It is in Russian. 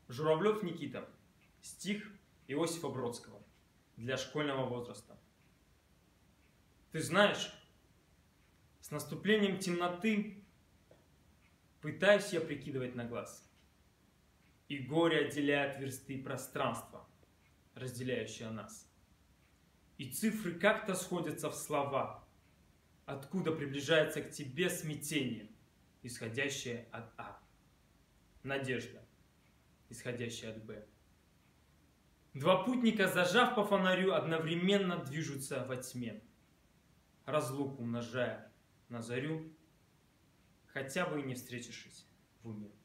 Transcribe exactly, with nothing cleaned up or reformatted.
Журавлев Никита. Стих Иосифа Бродского для школьного возраста. Ты знаешь, с наступлением темноты пытаюсь я прикидывать на глаз, и горе отделяет версты пространства, разделяющее нас. И цифры как-то сходятся в слова, откуда приближается к тебе смятение, исходящее от А. Надежда, исходящая от Б. Два путника, зажав по фонарю, одновременно движутся во тьме, разлуку умножая на зарю, хотя бы и не встретившись в уме.